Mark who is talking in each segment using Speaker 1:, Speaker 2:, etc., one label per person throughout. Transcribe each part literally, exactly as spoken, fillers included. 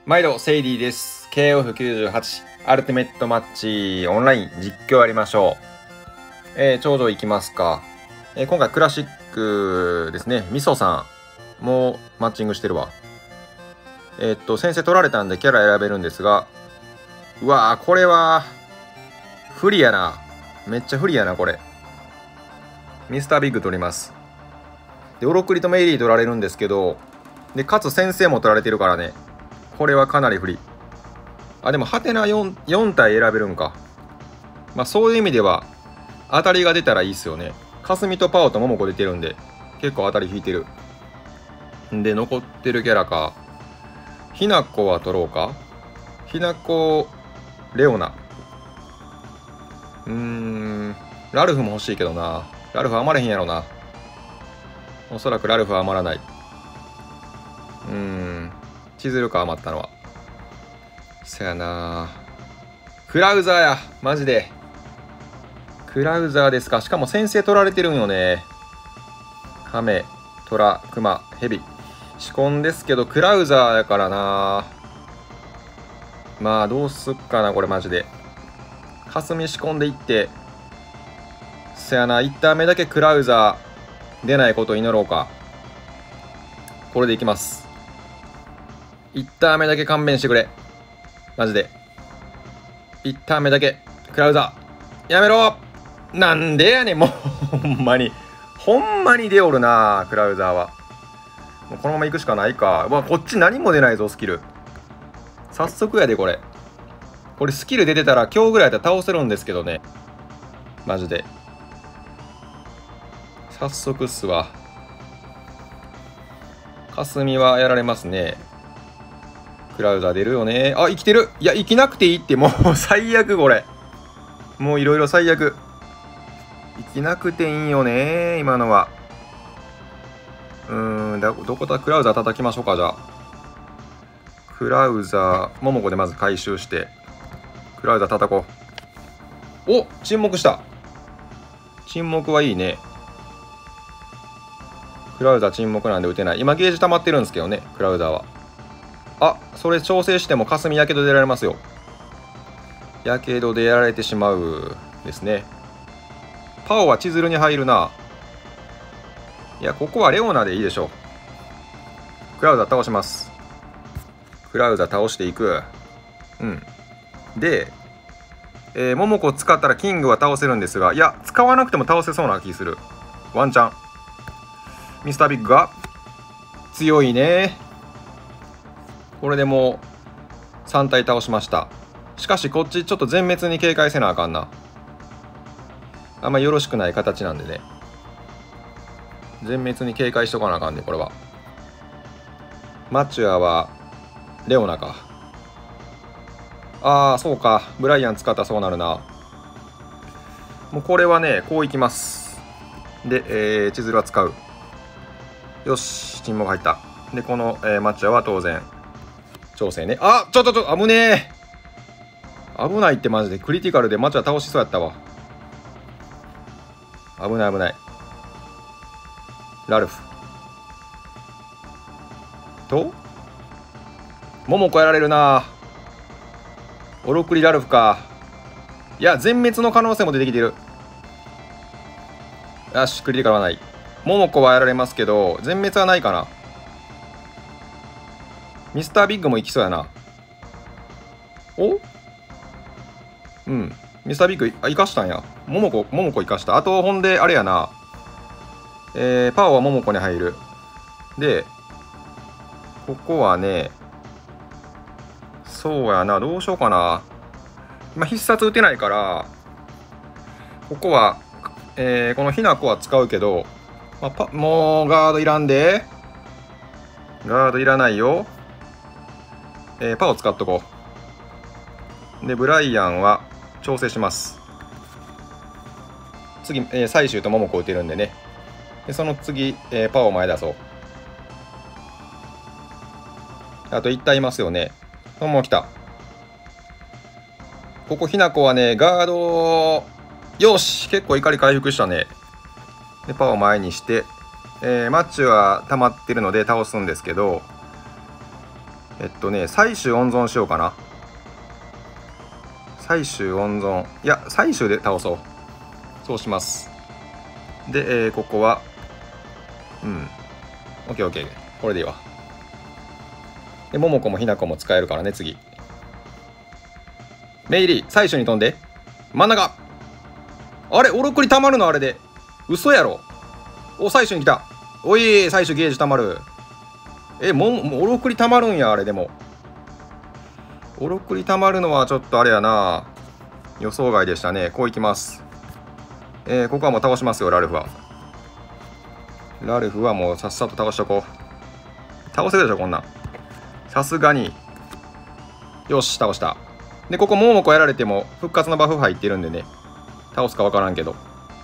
Speaker 1: 毎度セイディです。 ケーオーエフきゅうじゅうはち アルティメットマッチオンライン実況やりましょう。えー、頂上行きますか。えー、今回クラシックですね。みそさんもうマッチングしてるわ。えー、っと先生取られたんでキャラ選べるんですが、うわーこれは不利やな。めっちゃ不利やな。これミスタービッグ取ります。でオロクリとメイリー取られるんですけど、でかつ先生も取られてるからね、これはかなり不利。あでもハテナ 4, 4体選べるんか。まあそういう意味では当たりが出たらいいっすよね。かすみとパオとモモコ出てるんで結構当たり引いてるんで、残ってるキャラか。ひなこは取ろうか。ひなこレオナ、うーんラルフも欲しいけどな。ラルフ余れへんやろな。おそらくラルフは余らない。うーん千鶴か余ったのは。そやな。クラウザーやマジで。クラウザーですか。しかも先生取られてるんよね。カメ、トラ、クマ、ヘビ仕込んですけどクラウザーやからな。まあどうすっかなこれマジで。かすみ仕込んでいって、そやな、いちターン目だけクラウザー出ないことを祈ろうか。これでいきます。いちターン目だけ勘弁してくれマジで。いちターン目だけクラウザーやめろ。なんでやねんもうほんまにほんまに出おるなクラウザーは。もうこのまま行くしかないか。うわこっち何も出ないぞスキル。早速やでこれ。これスキル出てたら今日ぐらいだったら倒せるんですけどねマジで。早速っすわ。かすみはやられますね。クラウザー出るよね。あ生きてる。いや生きなくていいってもう最悪これ。もういろいろ最悪。生きなくていいよね今のは。うーんだどこだ。クラウザー叩きましょうか。じゃあクラウザーモモコでまず回収してクラウザー叩こう。お沈黙した。沈黙はいいね。クラウザー沈黙なんで打てない。今ゲージ溜まってるんですけどねクラウザーは。あそれ調整してもかすみやけど出られますよ。やけどでやられてしまうですね。パオは千鶴に入るな。いやここはレオナでいいでしょう。クラウザ倒します。クラウザ倒していく。うんで、えー、モモコ使ったらキングは倒せるんですが、いや使わなくても倒せそうな気する。ワンチャンミスタービッグが強いね。これでもうさん体倒しました。しかしこっちちょっと全滅に警戒せなあかんな。あんまよろしくない形なんでね、全滅に警戒しとかなあかんね。これはマチュアはレオナか。ああそうかブライアン使ったらそうなるな。もうこれはねこういきます。で、えー、千鶴は使う。よし沈黙入った。でこの、えー、マチュアは当然調整ね。あちょっとちょっと危ねえ。危ないってマジで。クリティカルでマチュア倒しそうやったわ。危ない危ない。ラルフとモモコやられるな。オロクリラルフか。いや全滅の可能性も出てきてる。よしクリティカルはない。モモコはやられますけど全滅はないかな。ミスタービッグもいきそうやな。おうんミスタービッグ生かしたんや。モモコモモコ生かした。あとほんであれやな、えー、パオはモモコに入る。でここはねそうやな、どうしようかな。今必殺打てないからここは、えー、このひなこは使うけど、まあ、パもうガードいらんで。ガードいらないよ。えー、パオ使っとこう。でブライアンは調整します。次、えー、最終とモモコ打てるんでね。でその次、えー、パオ前出そう。あといち体いますよね。もう来た。ここひなこはねガードよし結構怒り回復したね。でパオ前にして、えー、マッチは溜まってるので倒すんですけど、 えっとね採取温存しようかな。採取温存、いや採取で倒そう。そうします。で、えー、ここはうん オーケーオーケー、 これでいいわ。で桃子もひなこも使えるからね。次メイリー採取に飛んで真ん中。あれオロクリたまるのあれで嘘やろ。お採取に来た。おい採取ゲージたまる。えもうオロクリたまるんや。あれでもオロクリたまるのはちょっとあれやな、予想外でしたね。こういきます。えー、ここはもう倒しますよ。ラルフはラルフはもうさっさと倒しとこう。倒せるでしょこんなん。さすがに。よし倒した。でここモモコやられても復活のバフ入ってるんでね、倒すか分からんけど。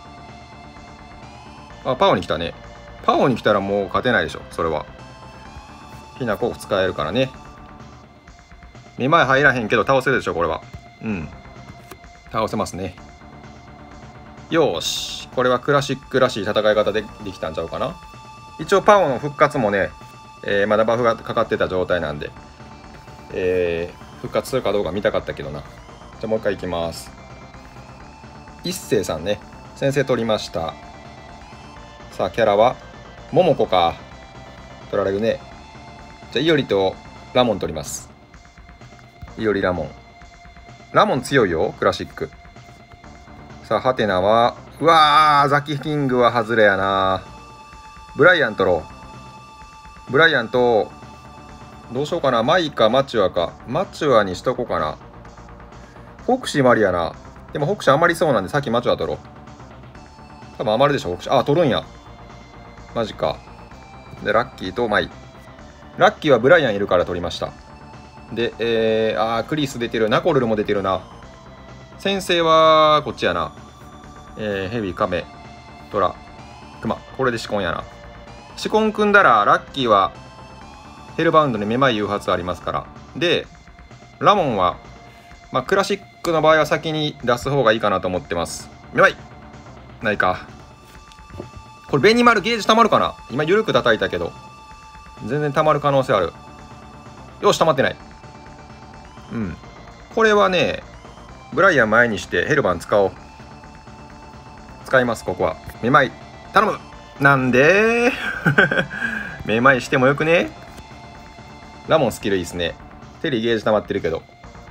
Speaker 1: あパオに来たね。パオに来たらもう勝てないでしょそれは。ひなこ使えるからね。めまい入らへんけど倒せるでしょこれは。うん倒せますね。よーしこれはクラシックらしい戦い方でできたんちゃうかな。一応パオの復活もね、えー、まだバフがかかってた状態なんで、えー、復活するかどうか見たかったけどな。じゃあもう一回いきます。一星さんね、先生取りました。さあキャラは桃子か。取られるね。じゃあイオリとラモン取ります。イオリラモン。ラモン強いよクラシック。さあハテナはうわーザキキングは外れやな。ブライアン取ろう。ブライアンとどうしようかな。マイかマチュアか。マチュアにしとこうかな。ホクシーマリやな。でもホクシー余りそうなんでさっきマチュア取ろう。多分余るでしょホクシー。あ取るんやマジか。でラッキーとマイ。ラッキーはブライアンいるから取りました。でえー、あークリス出てる。ナコルルも出てるな。先生はこっちやな。えー、ヘビカメトラクマ。これでシコンやな。シコン組んだらラッキーはヘルバウンドにめまい誘発ありますから。でラモンは、まあ、クラシックの場合は先に出す方がいいかなと思ってます。めまいないか。これベニマルゲージたまるかな。今緩く叩いたけど全然たまる可能性ある。よしたまってない。うんこれはねブライアン前にしてヘルバン使おう。使います。ここはめまい頼む。なんでめまいしてもよくね。ラモンスキルいいですね。テリーゲージ溜まってるけど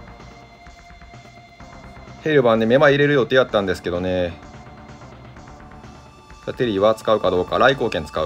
Speaker 1: ヘルバンでめまい入れる予定やったんですけどね。テリーは使うかどうか。来光剣使う。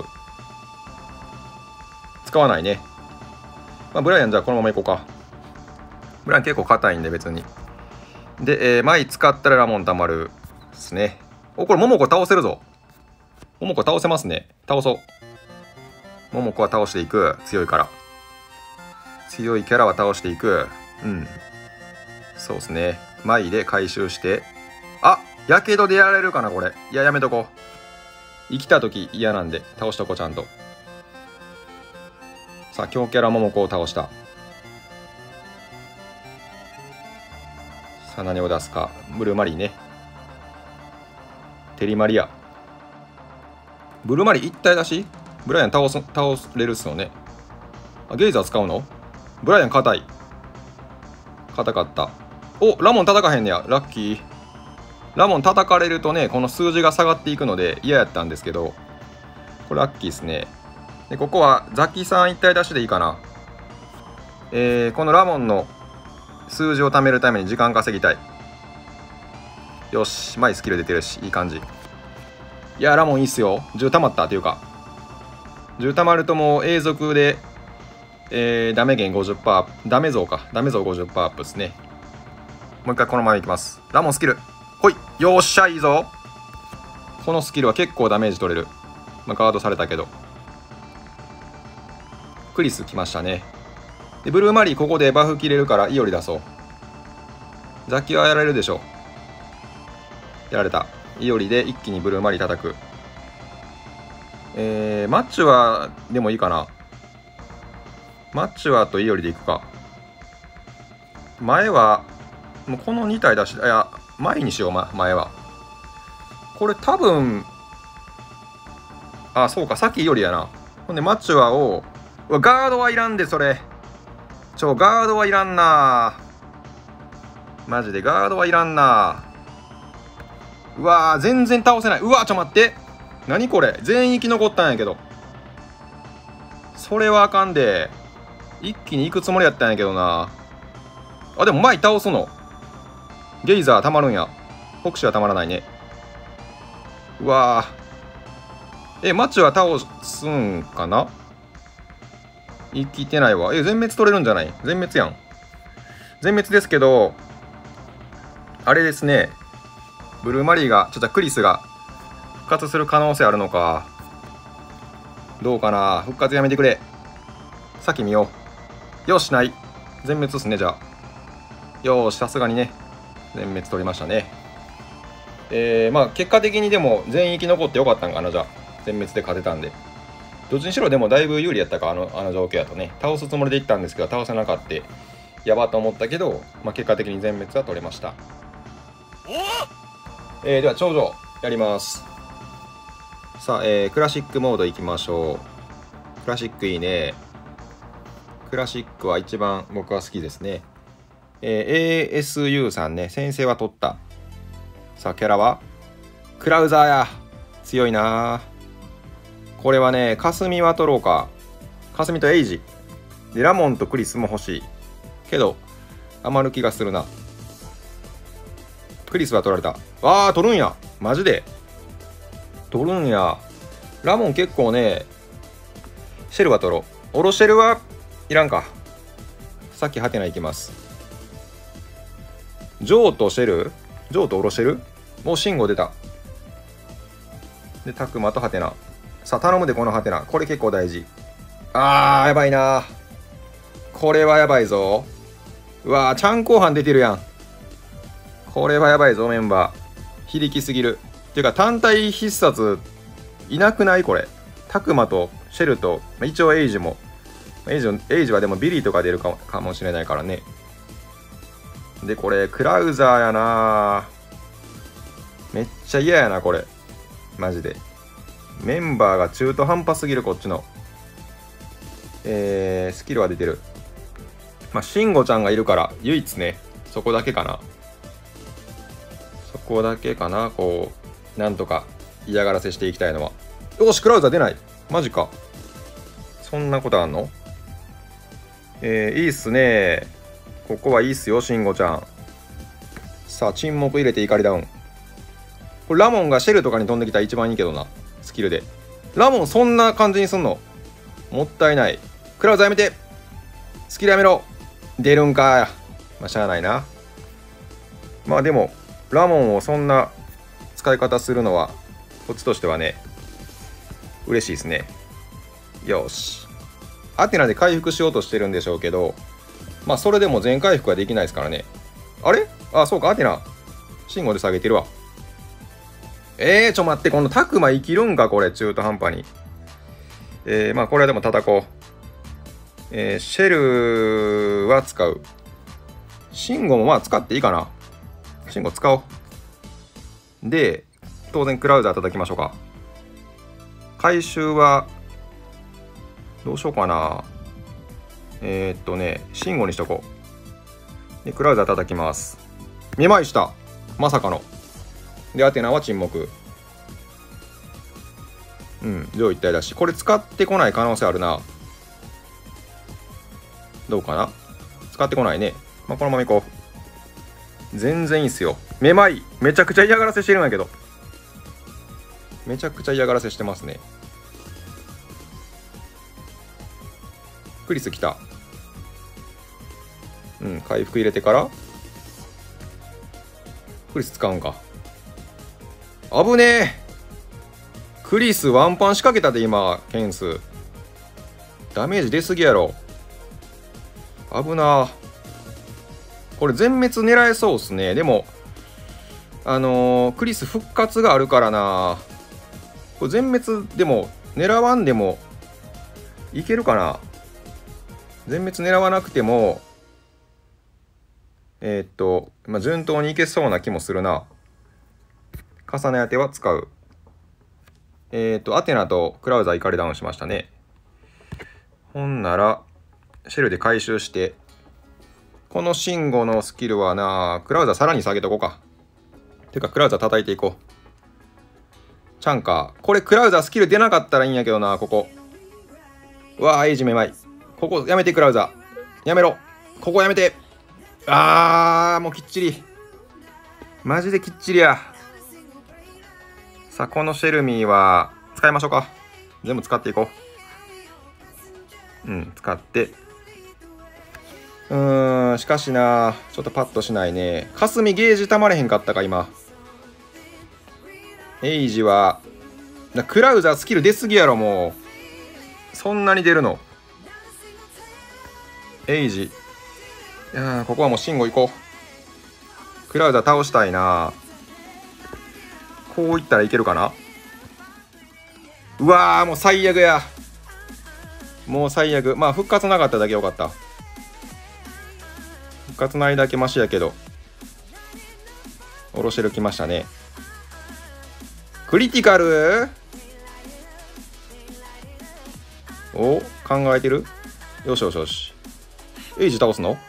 Speaker 1: 使わないね。まあ、ブライアンじゃあこのままいこうか。ブライアン結構硬いんで別に。で、えー、マイ使ったらラモンたまるですね。おこれモモコ倒せるぞ。モモコ倒せますね。倒そう。モモコは倒していく。強いから強いキャラは倒していく。うんそうですね。マイで回収して。あやけどでやられるかなこれ。いややめとこう。生きた時嫌なんで倒しとこうちゃんと。さあ強キャラモモコを倒した。さあ何を出すか。ブルーマリーね。テリマリア。ブルーマリー一体出し。ブライアン倒す倒れるっすよね。あゲイザー使うの。ブライアン硬い。硬かった。おラモン叩かへんねや。ラッキー。ラモン叩かれるとねこの数字が下がっていくので嫌やったんですけど、これラッキーですね。でここはザキさん一体出しでいいかな。えー、このラモンの数字を貯めるために時間稼ぎたい。よしマイスキル出てるしいい感じ。いやラモンいいっすよ。じゅう溜まったっていうかじゅう溜まるともう永続で、えー、ダメ減 ごじゅっパーセント ダメ増かダメ増 ごじゅっパーセント アップですね。もう一回このままいきます。ラモンスキルほい。よっしゃいいぞ。このスキルは結構ダメージ取れる。まあ、ガードされたけどクリス来ましたね。でブルーマリーここでバフ切れるからイオリ出そう。ザキはやられるでしょ。やられた。イオリで一気にブルーマリー叩く。えー、マッチュアでもいいかな。マッチュアとイオリでいくか。前はもうこのに体出し、いや前にしよう、ま、前はこれ多分あそうかさっきイオリやな。ほんでマッチュアをガードはいらんで。それちょ、ガードはいらんな。マジでガードはいらんな。うわー、全然倒せない。うわー、ちょ待って、何これ、全域残ったんやけど。それはあかんで。一気に行くつもりやったんやけどな。あ、でも前倒すのゲイザーたまるんや。北市はたまらないね。うわー、え、マッチは倒すんかな。生きてないわ。え、全滅取れるんじゃない。全滅やん。全滅ですけど、あれですね、ブルーマリーが、ちょっとクリスが復活する可能性あるのか。どうかな。復活やめてくれ。先見よう。よし、ない。全滅っすね、じゃあ。よーし、さすがにね、全滅取りましたね。えー、まあ、結果的にでも全域残ってよかったんかな、じゃあ。全滅で勝てたんで。どっちにしろでもだいぶ有利やったか、あの、あの状況やとね。倒すつもりでいったんですけど、倒せなかった。やばと思ったけど、まあ、結果的に全滅は取れました。えー、では、頂上やります。さあ、えー、クラシックモードいきましょう。クラシックいいね。クラシックは一番僕は好きですね。えー、エーエスユー さんね、先生は取った。さあ、キャラはクラウザーや。強いな。これはね、かすみは取ろうか。かすみとエイジ。で、ラモンとクリスも欲しい。けど、余る気がするな。クリスは取られた。わあ、取るんや。マジで。取るんや。ラモン結構ね、シェルは取ろう。オロシェルはいらんか。さっきハテナいきます。ジョーとシェルジョーとオロシェルもうシンゴ出た。で、タクマとハテナ。さあ、頼むで、このハテナ。これ結構大事。あー、やばいな。これはやばいぞ。うわー、ちゃん後半出てるやん。これはやばいぞ、メンバー。非力すぎる。っていうか、単体必殺、いなくないこれ。タクマとシェルと、一応エイジも。エイジ、エイジはでもビリーとか出るかも、かもしれないからね。で、これ、クラウザーやな。めっちゃ嫌やな、これ。マジで。メンバーが中途半端すぎる、こっちの。えー、スキルは出てる。まあ、シンゴちゃんがいるから、唯一ね、そこだけかな。そこだけかな、こう、なんとか嫌がらせしていきたいのは。よし、クラウザー出ない。マジか。そんなことあんの？えー、いいっすね。ここはいいっすよ、シンゴちゃん。さあ、沈黙入れて怒りダウン。これラモンがシェルとかに飛んできたら一番いいけどな。スキルで。ラモンそんな感じにすんの？もったいない。クラウザーやめて。スキルやめろ。出るんか。まあ、しゃあないな。まあでも、ラモンをそんな使い方するのは、こっちとしてはね、嬉しいですね。よし。アテナで回復しようとしてるんでしょうけど、まあそれでも全回復はできないですからね。あれ？あ、そうか、アテナ。信号で下げてるわ。えー、ちょ待って、このタクマ生きるんか、これ、中途半端に。えー、まあ、これはでも叩こう。えー、シェルは使う。シンゴもまあ使っていいかな。シンゴ使おう。で、当然クラウザー叩きましょうか。回収は、どうしようかな。えー、っとね、シンゴにしとこう。で、クラウザー叩きます。めまいした。まさかの。で、アテナは沈黙。うん、上一体だし。これ使ってこない可能性あるな。どうかな？使ってこないね。まあ、このままいこう。全然いいっすよ。めまい。めちゃくちゃ嫌がらせしてるんだけど。めちゃくちゃ嫌がらせしてますね。クリス来た。うん、回復入れてから。クリス使うんか。危ねえ。クリスワンパン仕掛けたで今、ケンス。ダメージ出すぎやろ。危な。これ全滅狙えそうっすね。でも、あのー、クリス復活があるからな。これ全滅でも、狙わんでも、いけるかな。全滅狙わなくても、えー、っと、まあ、順当にいけそうな気もするな。重ね当ては使う。えっ、ー、と、アテナとクラウザー怒りダウンしましたね。ほんなら、シェルで回収して、 この慎吾のスキルはな、クラウザさらに下げとこうか。てかクラウザ叩いていこう。チャンカー。これクラウザスキル出なかったらいいんやけどな、ここ。うわー、エイジめまい。ここやめて、クラウザ。やめろ。ここやめて。あー、もうきっちり。マジできっちりや。さあ、このシェルミーは使いましょうか。全部使っていこう。うん、使って。うーん、しかしな、ちょっとパッとしないね。霞ゲージたまれへんかったか、今。エイジは、クラウザースキル出すぎやろ、もう。そんなに出るの。エイジ。いやー、ここはもう慎吾行こう。クラウザー倒したいな。こういったらいけるかな。うわー、もう最悪や。もう最悪。まあ、復活なかっただけよかった。復活ないだけマシやけど。オロシェル来ましたね。クリティカルお、考えてる。よしよしよし。エイジ倒すの。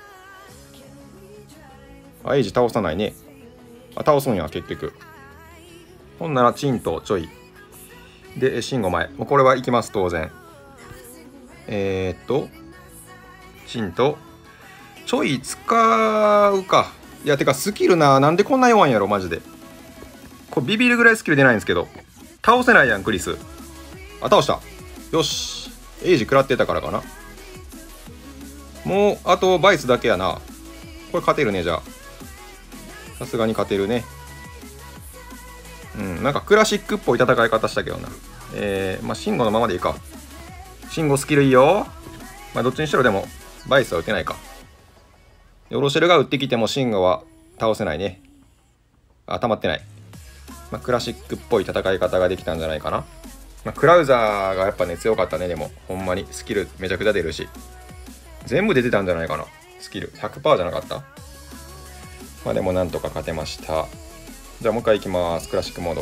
Speaker 1: あ、エイジ倒さないね。あ、倒すんや、結局。ほんなら、チンとちょい。で、シンゴ前。もうこれはいきます、当然。えー、っと、チンと、ちょい使うか。いや、てか、スキルな、なんでこんな弱いんやろ、マジで。これビビるぐらいスキル出ないんですけど。倒せないやん、クリス。あ、倒した。よし。エイジ食らってたからかな。もう、あとバイスだけやな。これ勝てるね、じゃあ。さすがに勝てるね。うん、なんかクラシックっぽい戦い方したけどな。えー、まあ、シンゴのままでいいか。シンゴスキルいいよ。まあ、どっちにしろでも、バイスは打てないか。ヨロシェルが打ってきてもシンゴは倒せないね。あ、溜まってない。まあ、クラシックっぽい戦い方ができたんじゃないかな。まあ、クラウザーがやっぱね、強かったね、でも。ほんまに。スキルめちゃくちゃ出るし。全部出てたんじゃないかな。スキル。ひゃくパーセント じゃなかった。まあでもなんとか勝てました。じゃあもう一回いきます。クラシックモード。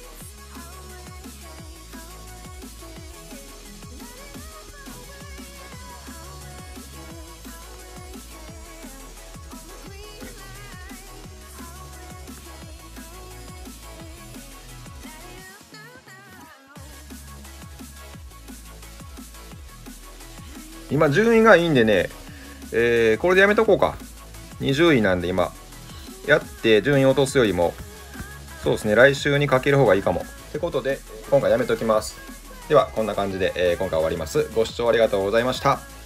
Speaker 1: 今順位がいいんでね、えー、これでやめとこうか。にじゅういなんで今やって順位落とすよりも、そうですね、来週にかける方がいいかもってことで今回やめときます。ではこんな感じで、えー、今回終わります。ご視聴ありがとうございました。